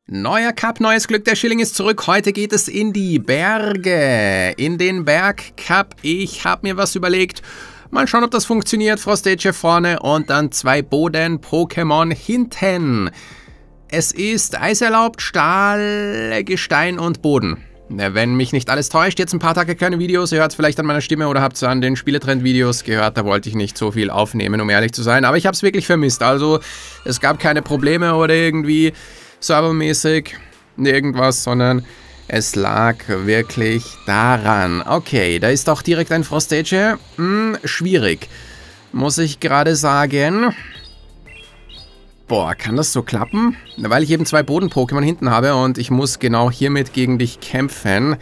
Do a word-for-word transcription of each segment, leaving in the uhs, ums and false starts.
Neuer Cup, neues Glück, der Schilling ist zurück. Heute geht es in die Berge, in den Bergcup. Ich habe mir was überlegt. Mal schauen, ob das funktioniert. Frostacia vorne und dann zwei Boden-Pokémon hinten. Es ist Eis erlaubt, Stahl, Gestein und Boden. Wenn mich nicht alles täuscht, jetzt ein paar Tage keine Videos. Ihr hört es vielleicht an meiner Stimme oder habt es an den Spieletrend-Videos gehört. Da wollte ich nicht so viel aufnehmen, um ehrlich zu sein. Aber ich habe es wirklich vermisst. Also es gab keine Probleme oder irgendwie servermäßig irgendwas, sondern es lag wirklich daran. Okay, da ist auch direkt ein Frostacia. Hm, schwierig, muss ich gerade sagen. Boah, kann das so klappen? Weil ich eben zwei Boden-Pokémon hinten habe und ich muss genau hiermit gegen dich kämpfen.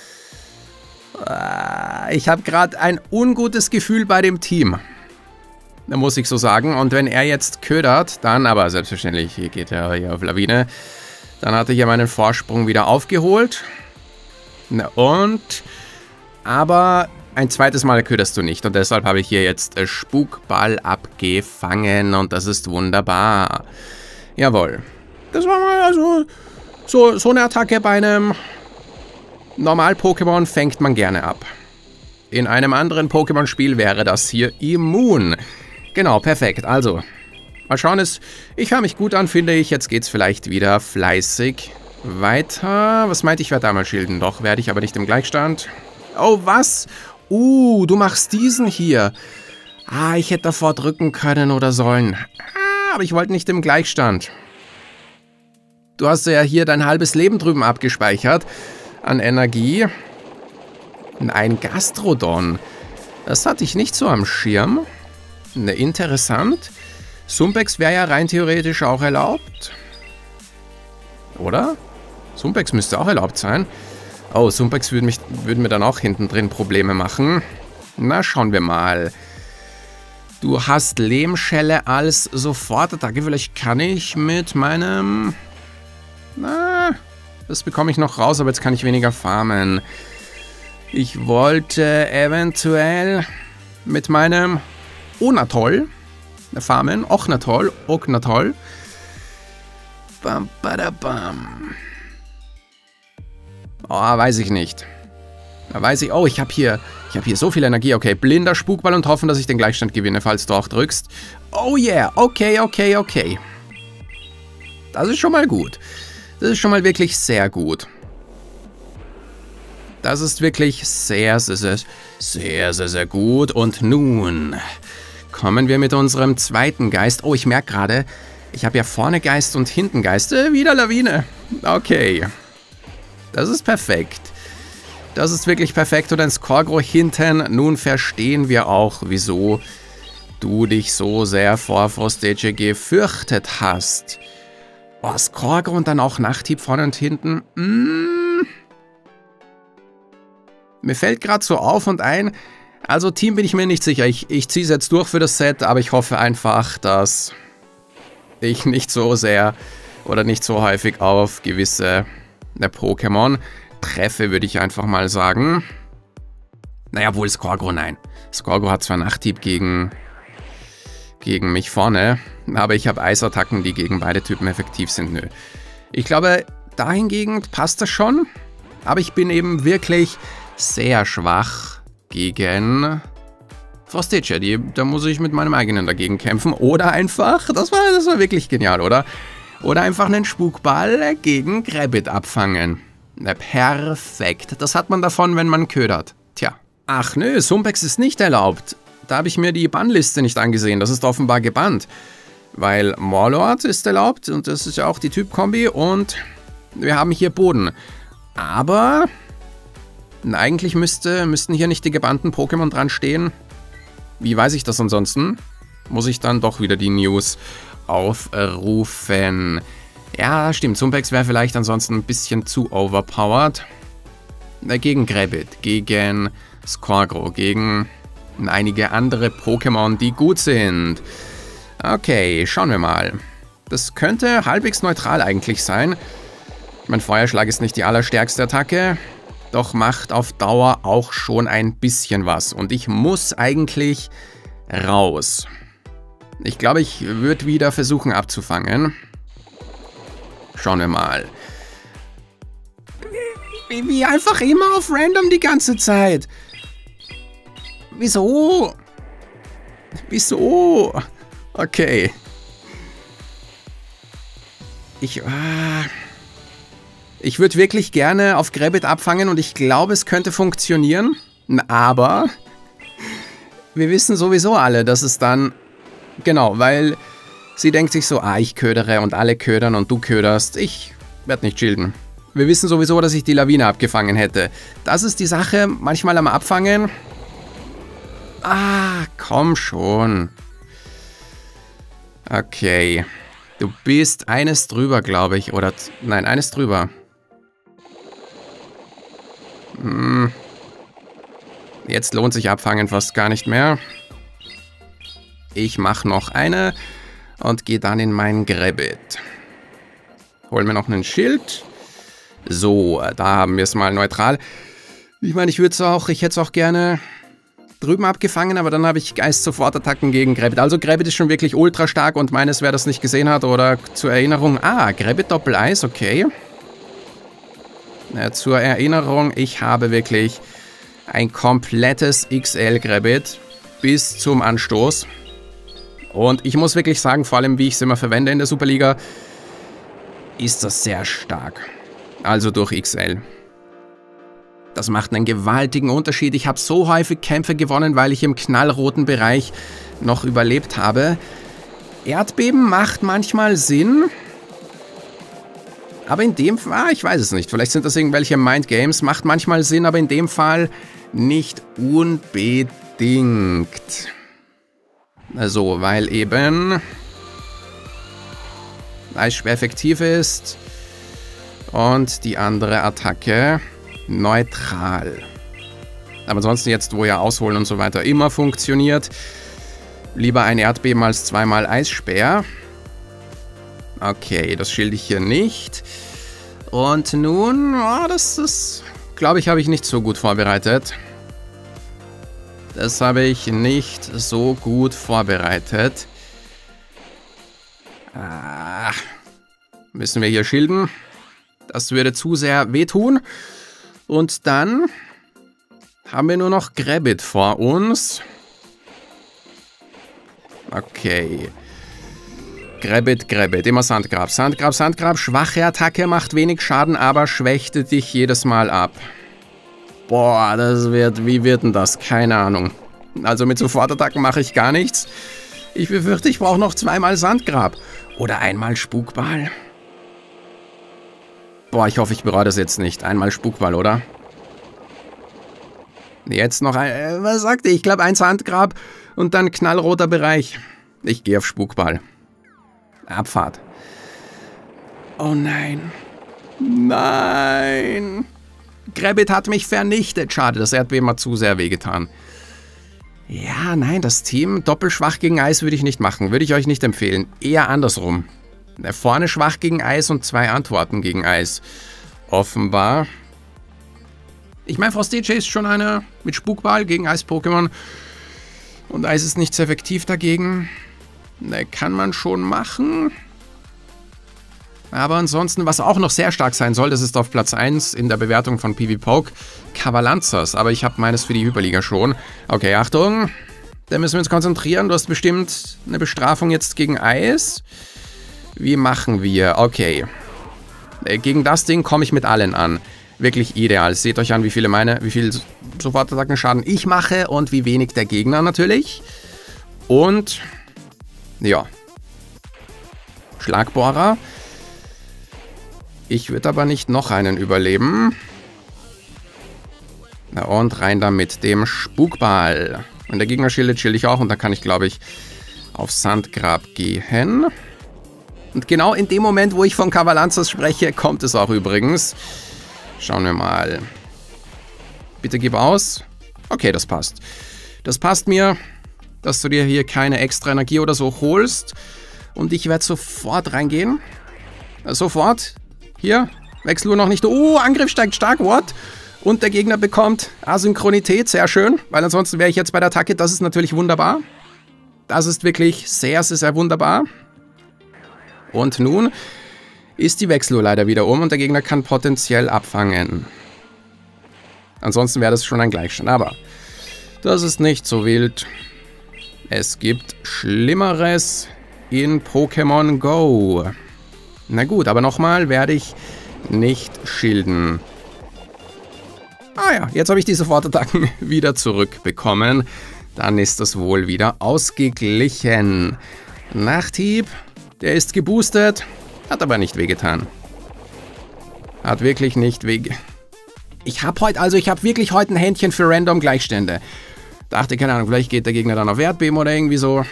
Ich habe gerade ein ungutes Gefühl bei dem Team. Da muss ich so sagen. Und wenn er jetzt ködert, dann, aber selbstverständlich, hier geht er hier auf Lawine, dann hatte ich ja meinen Vorsprung wieder aufgeholt. Und, aber ein zweites Mal köderst du nicht. Und deshalb habe ich hier jetzt Spukball abgefangen und das ist wunderbar. Jawohl. Das war mal also, so, so eine Attacke bei einem Normal-Pokémon fängt man gerne ab. In einem anderen Pokémon-Spiel wäre das hier immun. Genau, perfekt. Also, mal schauen, es, ich höre mich gut an, finde ich. Jetzt geht's vielleicht wieder fleißig weiter. Was meinte ich, werde einmal schilden? Doch, werde ich aber nicht im Gleichstand. Oh, was? Uh, du machst diesen hier. Ah, ich hätte davor drücken können oder sollen. Ah, aber ich wollte nicht im Gleichstand. Du hast ja hier dein halbes Leben drüben abgespeichert an Energie. Ein Gastrodon. Das hatte ich nicht so am Schirm. Ne, interessant. Sumpex wäre ja rein theoretisch auch erlaubt. Oder? Sumpex müsste auch erlaubt sein. Oh, Sumpex würde, mich, würde mir dann auch hinten drin Probleme machen. Na, schauen wir mal. Du hast Lehmschelle als Sofortattacke. Vielleicht kann ich mit meinem... Na, das bekomme ich noch raus, aber jetzt kann ich weniger farmen. Ich wollte eventuell mit meinem Onatoll farmen. Ochnatoll. Ochnatoll. Bam, badabam. Oh, weiß ich nicht. Da weiß ich... Oh, ich habe hier, ich habe hier so viel Energie. Okay, blinder Spukball und hoffen, dass ich den Gleichstand gewinne, falls du auch drückst. Oh yeah, okay, okay, okay. Das ist schon mal gut. Das ist schon mal wirklich sehr gut. Das ist wirklich sehr, sehr, sehr, sehr, sehr, sehr gut. Und nun kommen wir mit unserem zweiten Geist. Oh, ich merke gerade, ich habe ja vorne Geist und hinten Geist. Äh, wieder Lawine. Okay. Das ist perfekt. Das ist wirklich perfekt. Und ein Skorgro hinten. Nun verstehen wir auch, wieso du dich so sehr vor Frostacia gefürchtet hast. Oh, Skorgro und dann auch Nachthieb vorne und hinten. Mm. Mir fällt gerade so auf und ein, also Team bin ich mir nicht sicher. Ich, ich ziehe es jetzt durch für das Set, aber ich hoffe einfach, dass ich nicht so sehr oder nicht so häufig auf gewisse der Pokémon treffe, würde ich einfach mal sagen. Naja, wohl Skorgro, nein. Skorgro hat zwar Nachthieb gegen, gegen mich vorne, aber ich habe Eisattacken, die gegen beide Typen effektiv sind. Nö. Ich glaube, dahingegen passt das schon, aber ich bin eben wirklich sehr schwach gegen Frostacia. Die, da muss ich mit meinem eigenen dagegen kämpfen. Oder einfach, das war, das war wirklich genial, oder? Oder einfach einen Spukball gegen Grabbit abfangen. Na, perfekt. Das hat man davon, wenn man ködert. Tja. Ach nö, Sumpex ist nicht erlaubt. Da habe ich mir die Bannliste nicht angesehen. Das ist offenbar gebannt. Weil Morlord ist erlaubt und das ist ja auch die Typ-Kombi und wir haben hier Boden. Aber eigentlich müsste, müssten hier nicht die gebannten Pokémon dran stehen. Wie weiß ich das ansonsten? Muss ich dann doch wieder die News aufrufen. Ja, stimmt. Sumpex wäre vielleicht ansonsten ein bisschen zu overpowered. Gegen Grabbit, gegen Skorgro, gegen einige andere Pokémon, die gut sind. Okay, schauen wir mal. Das könnte halbwegs neutral eigentlich sein. Mein Feuerschlag ist nicht die allerstärkste Attacke, doch macht auf Dauer auch schon ein bisschen was. Und ich muss eigentlich raus. Ich glaube, ich würde wieder versuchen abzufangen. Schauen wir mal. Wie, wie einfach immer auf Random die ganze Zeit. Wieso? Wieso? Okay. Ich, ah, ich würde wirklich gerne auf Grabbit abfangen und ich glaube, es könnte funktionieren. Aber wir wissen sowieso alle, dass es dann... Genau, weil sie denkt sich so, ah, ich ködere und alle ködern und du köderst. Ich werde nicht schilden. Wir wissen sowieso, dass ich die Lawine abgefangen hätte. Das ist die Sache, manchmal am Abfangen... Ah, komm schon. Okay. Du bist eines drüber, glaube ich. Oder, nein, eines drüber. Hm. Jetzt lohnt sich Abfangen fast gar nicht mehr. Ich mache noch eine und gehe dann in mein Grabbit. Hol mir noch einen Schild. So, da haben wir es mal neutral. Ich meine, ich würde es auch, ich hätte es auch gerne... drüben abgefangen, aber dann habe ich Geist-Sofortattacken gegen Grabbit. Also Grabbit ist schon wirklich ultra stark und meines, wer das nicht gesehen hat oder zur Erinnerung... Ah, Grabbit Doppel-Eis, okay. Ja, zur Erinnerung, ich habe wirklich ein komplettes X L Grabbit bis zum Anstoß. Und ich muss wirklich sagen, vor allem wie ich es immer verwende in der Superliga, ist das sehr stark. Also durch X L. Das macht einen gewaltigen Unterschied. Ich habe so häufig Kämpfe gewonnen, weil ich im knallroten Bereich noch überlebt habe. Erdbeben macht manchmal Sinn. Aber in dem Fall, ah, ich weiß es nicht. Vielleicht sind das irgendwelche Mindgames. Macht manchmal Sinn, aber in dem Fall nicht unbedingt. Also, weil eben Eis schwer effektiv ist. Und die andere Attacke... neutral. Aber ansonsten jetzt, wo ja Ausholen und so weiter immer funktioniert, lieber ein Erdbeben als zweimal Eisspeer. Okay, das schilde ich hier nicht. Und nun, oh, das ist, glaube ich, habe ich nicht so gut vorbereitet. Das habe ich nicht so gut vorbereitet. Ah, müssen wir hier schilden. Das würde zu sehr wehtun. Und dann haben wir nur noch Grabbit vor uns. Okay. Grabbit, Grabbit. Immer Sandgrab. Sandgrab, Sandgrab. Schwache Attacke, macht wenig Schaden, aber schwächt dich jedes Mal ab. Boah, das wird... Wie wird denn das? Keine Ahnung. Also mit Sofortattacken mache ich gar nichts. Ich befürchte, ich brauche noch zweimal Sandgrab. Oder einmal Spukball. Boah, ich hoffe, ich bereue das jetzt nicht. Einmal Spukball, oder? Jetzt noch ein... Äh, was sagte ich? Ich glaube, ein Sandgrab und dann knallroter Bereich. Ich gehe auf Spukball. Abfahrt. Oh nein. Nein. Grabbit hat mich vernichtet. Schade, das Erdbeben hat zu sehr wehgetan. Ja, nein, das Team doppelschwach gegen Eis würde ich nicht machen. Würde ich euch nicht empfehlen. Eher andersrum. Vorne schwach gegen Eis und zwei Antworten gegen Eis. Offenbar. Ich meine, Frost D J ist schon eine mit Spukball gegen Eis-Pokémon. Und Eis ist nicht so effektiv dagegen. Ne, kann man schon machen. Aber ansonsten, was auch noch sehr stark sein soll, das ist auf Platz eins in der Bewertung von PvPoke, Cavalanzas. Aber ich habe meines für die Hyperliga schon. Okay, Achtung. Da müssen wir uns konzentrieren. Du hast bestimmt eine Bestrafung jetzt gegen Eis. Wie machen wir? Okay. Gegen das Ding komme ich mit allen an. Wirklich ideal. Seht euch an, wie viele meine, wie viel Sofortattacken Schaden ich mache und wie wenig der Gegner natürlich. Und ja. Schlagbohrer. Ich würde aber nicht noch einen überleben. Na und rein da mit dem Spukball. Und der Gegner schildet, schild ich auch. Und dann kann ich, glaube ich, auf Sandgrab gehen. Und genau in dem Moment, wo ich von Cavalanzas spreche, kommt es auch übrigens. Schauen wir mal. Bitte gib aus. Okay, das passt. Das passt mir, dass du dir hier keine extra Energie oder so holst. Und ich werde sofort reingehen. Sofort. Hier. Wechsel noch nicht. Oh, Angriff steigt stark. What? Und der Gegner bekommt Asynchronität. Sehr schön. Weil ansonsten wäre ich jetzt bei der Attacke. Das ist natürlich wunderbar. Das ist wirklich sehr, sehr, sehr wunderbar. Und nun ist die Wechseluhr leider wieder um und der Gegner kann potenziell abfangen. Ansonsten wäre das schon ein Gleichstand, aber das ist nicht so wild. Es gibt Schlimmeres in Pokémon Go. Na gut, aber nochmal werde ich nicht schilden. Ah ja, jetzt habe ich die Sofortattacken wieder zurückbekommen. Dann ist das wohl wieder ausgeglichen. Nachthieb, der ist geboostet, hat aber nicht wehgetan. Hat wirklich nicht wehgetan. Ich habe heute, also ich habe wirklich heute ein Händchen für random Gleichstände. Dachte, keine Ahnung, vielleicht geht der Gegner dann auf Erdbeben oder irgendwie so.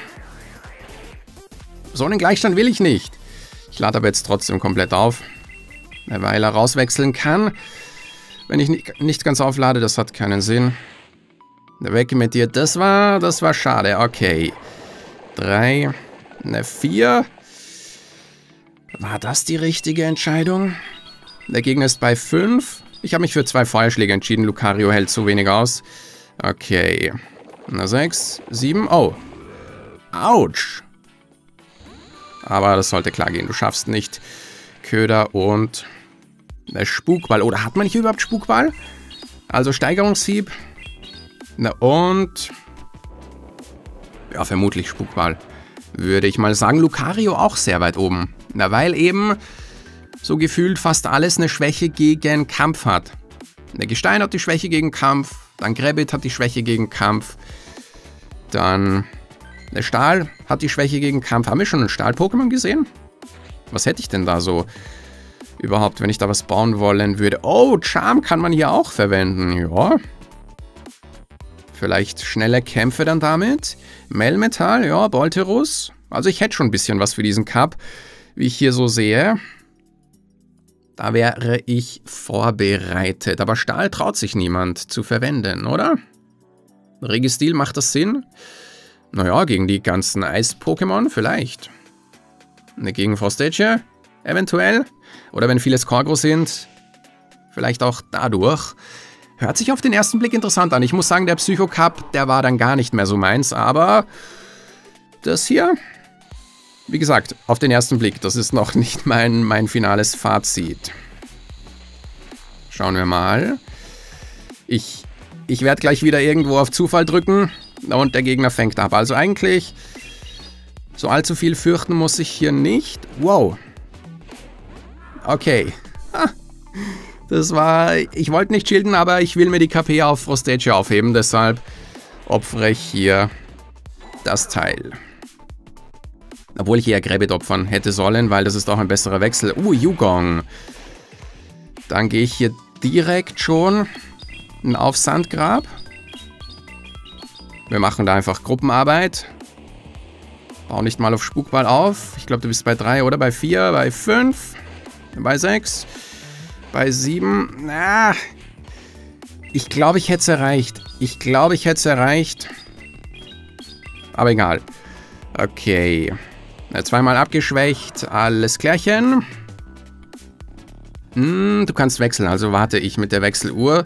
So einen Gleichstand will ich nicht. Ich lade aber jetzt trotzdem komplett auf, weil er rauswechseln kann. Wenn ich nicht, nicht ganz auflade, das hat keinen Sinn. Weg mit dir, das war, das war schade, okay. Drei, eine vier. War das die richtige Entscheidung? Der Gegner ist bei fünf. Ich habe mich für zwei Feuerschläge entschieden. Lucario hält zu wenig aus. Okay. Na sechs, sieben. Oh. Autsch. Aber das sollte klar gehen. Du schaffst nicht Köder und der Spukball. Oder hat man nicht überhaupt Spukball? Also Steigerungshieb. Na und... Ja, vermutlich Spukball. Würde ich mal sagen. Lucario auch sehr weit oben. Na, weil eben... so gefühlt fast alles eine Schwäche gegen Kampf hat. Der Gestein hat die Schwäche gegen Kampf, dann Grabbit hat die Schwäche gegen Kampf, dann der Stahl hat die Schwäche gegen Kampf. Haben wir schon einen Stahl-Pokémon gesehen? Was hätte ich denn da so überhaupt, wenn ich da was bauen wollen würde? Oh, Charm kann man hier auch verwenden, ja. Vielleicht schnelle Kämpfe dann damit. Melmetal, ja, Bolterus. Also ich hätte schon ein bisschen was für diesen Cup, wie ich hier so sehe. Da wäre ich vorbereitet. Aber Stahl traut sich niemand zu verwenden, oder? Registil, macht das Sinn? Naja, gegen die ganzen Eis-Pokémon vielleicht. Ne, gegen Frostagia eventuell. Oder wenn viele Skorgro sind, vielleicht auch dadurch. Hört sich auf den ersten Blick interessant an. Ich muss sagen, der Psycho-Cup, der war dann gar nicht mehr so meins. Aber das hier... Wie gesagt, auf den ersten Blick, das ist noch nicht mein, mein finales Fazit. Schauen wir mal. Ich, ich werde gleich wieder irgendwo auf Zufall drücken und der Gegner fängt ab. Also eigentlich, so allzu viel fürchten muss ich hier nicht. Wow. Okay. Ah, das war, ich wollte nicht schilden, aber ich will mir die K P auf Frostagia aufheben. Deshalb opfere ich hier das Teil. Obwohl ich eher Grabbit opfern hätte sollen, weil das ist auch ein besserer Wechsel. Uh, Yugong. Dann gehe ich hier direkt schon auf Sandgrab. Wir machen da einfach Gruppenarbeit. Bau nicht mal auf Spukball auf. Ich glaube, du bist bei drei oder bei vier, bei fünf, bei sechs, bei sieben. Na, ich glaube, ich hätte es erreicht. Ich glaube, ich hätte es erreicht. Aber egal. Okay. Zweimal abgeschwächt, alles klärchen. Hm, du kannst wechseln, also warte ich mit der Wechseluhr.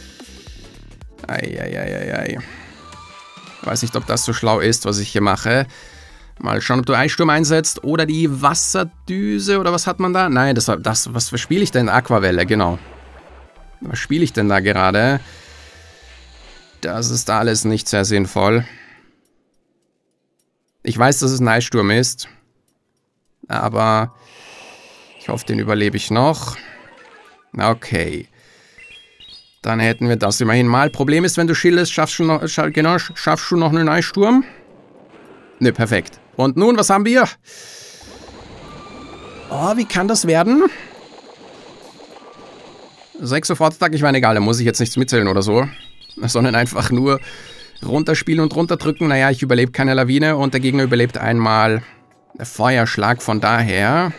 Eieieiei. Weiß nicht, ob das so schlau ist, was ich hier mache. Mal schauen, ob du Eissturm einsetzt oder die Wasserdüse oder was hat man da? Nein, das, das was spiele ich denn? Aquavelle, genau. Was spiele ich denn da gerade? Das ist alles nicht sehr sinnvoll. Ich weiß, dass es ein Eissturm ist, aber ich hoffe, den überlebe ich noch. Okay. Dann hätten wir das immerhin mal. Problem ist, wenn du schildest, schaffst du noch, scha genau, schaffst du noch einen Eissturm? Ne, perfekt. Und nun, was haben wir? Oh, wie kann das werden? Sechs Sofortattacken, ich meine, egal, da muss ich jetzt nichts mitzählen oder so, sondern einfach nur runterspielen und runterdrücken. Naja, ich überlebe keine Lawine und der Gegner überlebt einmal Feuerschlag. Von daher...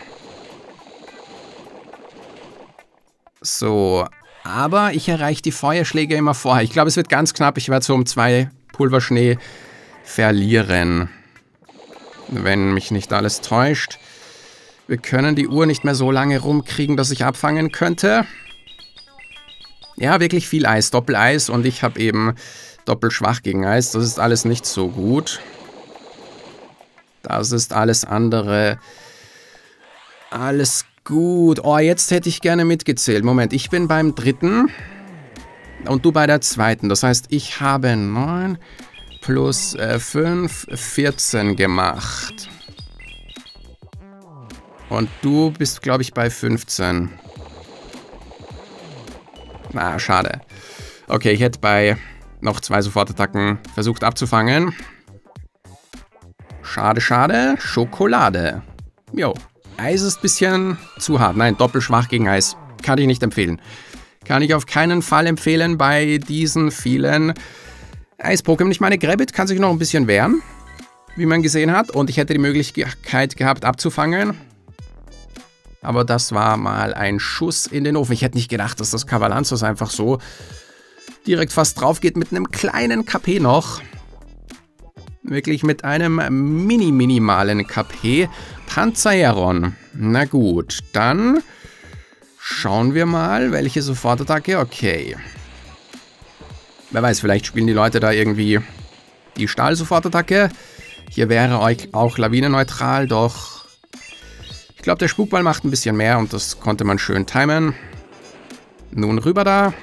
So, aber ich erreiche die Feuerschläge immer vorher. Ich glaube, es wird ganz knapp. Ich werde so um zwei Pulverschnee verlieren. Wenn mich nicht alles täuscht. Wir können die Uhr nicht mehr so lange rumkriegen, dass ich abfangen könnte. Ja, wirklich viel Eis. Doppeleis und ich habe eben... doppelt schwach gegen Eis, das ist alles nicht so gut. Das ist alles andere. Alles Gut, oh, jetzt hätte ich gerne mitgezählt. Moment, ich bin beim dritten und du bei der zweiten. Das heißt, ich habe neun plus äh, fünf, vierzehn gemacht. Und du bist, glaube ich, bei fünfzehn. Na, schade. Okay, ich hätte bei noch zwei Sofortattacken versucht abzufangen. Schade, schade. Schokolade. Jo. Eis ist ein bisschen zu hart. Nein, doppelschwach gegen Eis. Kann ich nicht empfehlen. Kann ich auf keinen Fall empfehlen bei diesen vielen Eis-Pokémon. Ich meine, Grabbit kann sich noch ein bisschen wehren, wie man gesehen hat. Und ich hätte die Möglichkeit gehabt, abzufangen. Aber das war mal ein Schuss in den Ofen. Ich hätte nicht gedacht, dass das Cavalanzos einfach so direkt fast drauf geht mit einem kleinen K P noch. Wirklich mit einem mini-minimalen K P. Panzaeron. Na gut, dann schauen wir mal, welche Sofortattacke. Okay. Wer weiß, vielleicht spielen die Leute da irgendwie die Stahl-Sofortattacke. Hier wäre auch lawinenneutral, doch ich glaube, der Spukball macht ein bisschen mehr und das konnte man schön timen. Nun rüber da.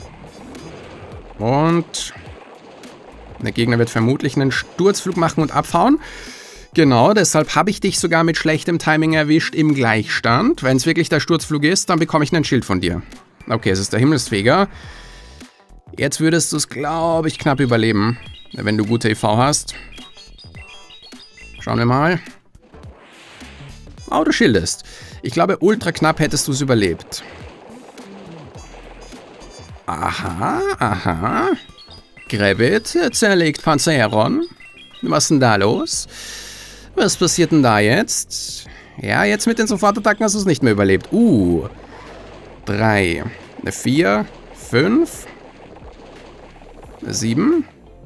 Und der Gegner wird vermutlich einen Sturzflug machen und abhauen. Genau, deshalb habe ich dich sogar mit schlechtem Timing erwischt im Gleichstand. Wenn es wirklich der Sturzflug ist, dann bekomme ich einen Schild von dir. Okay, es ist der Himmelsfeger. Jetzt würdest du es, glaube ich, knapp überleben, wenn du gute E V hast. Schauen wir mal. Oh, du schildest. Ich glaube, ultra knapp hättest du es überlebt. Aha, aha. Grabbit zerlegt Panzaeron. Was ist denn da los? Was passiert denn da jetzt? Ja, jetzt mit den Sofortattacken hast du es nicht mehr überlebt. Uh. Drei, vier, fünf, sieben,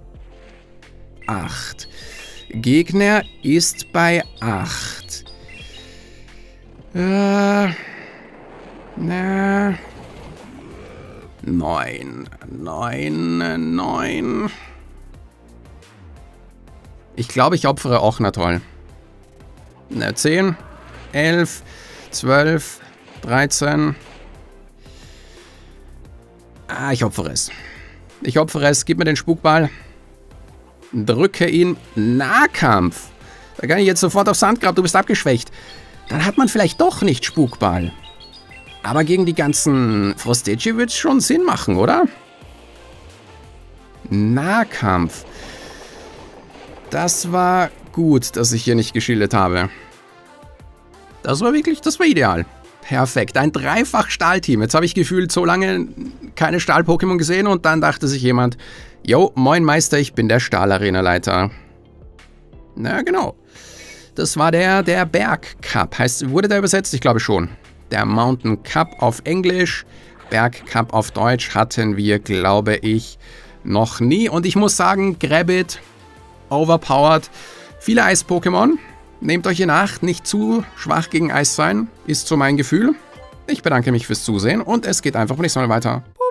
acht. Gegner ist bei acht. Äh. Na. Neun. Neun. Neun. Ich glaube, ich opfere auch, na toll. zehn, elf, zwölf, dreizehn. Ah, ich opfere es. Ich opfere es. Gib mir den Spukball. Drücke ihn. Nahkampf. Da kann ich jetzt sofort auf Sandgrab. Du bist abgeschwächt. Dann hat man vielleicht doch nicht Spukball. Aber gegen die ganzen Frostage wird es schon Sinn machen, oder? Nahkampf. Das war gut, dass ich hier nicht geschildert habe. Das war wirklich, das war ideal. Perfekt, ein Dreifach-Stahl-Team. Jetzt habe ich gefühlt so lange keine Stahl-Pokémon gesehen und dann dachte sich jemand, yo, moin Meister, ich bin der Stahl-Arena-Leiter. Na genau. Das war der, der Berg-Cup. Heißt, wurde der übersetzt? Ich glaube schon. Der Mountain Cup auf Englisch, Berg Cup auf Deutsch hatten wir, glaube ich, noch nie. Und ich muss sagen, Grabbit, overpowered. Viele Eis-Pokémon. Nehmt euch in Acht, nicht zu schwach gegen Eis sein, ist so mein Gefühl. Ich bedanke mich fürs Zusehen und es geht einfach nicht so weiter.